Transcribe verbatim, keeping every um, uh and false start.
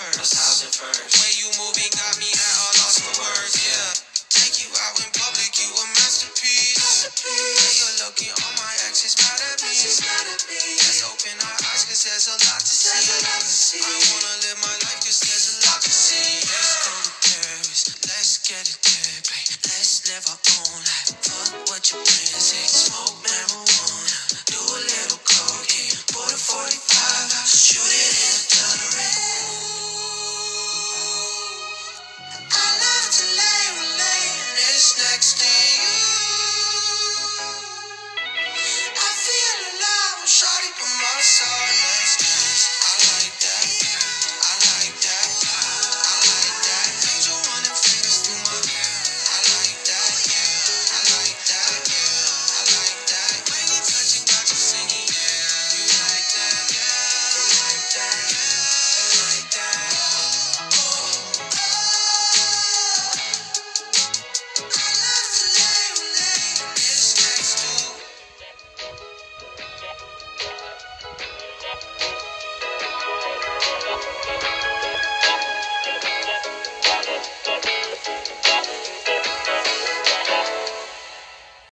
first. The way you moving got me at a loss for words, yeah. Take you out in public, you a masterpiece. When you're looking, all my exes mad at me. Let's open our eyes, cause there's a lot to see. I wanna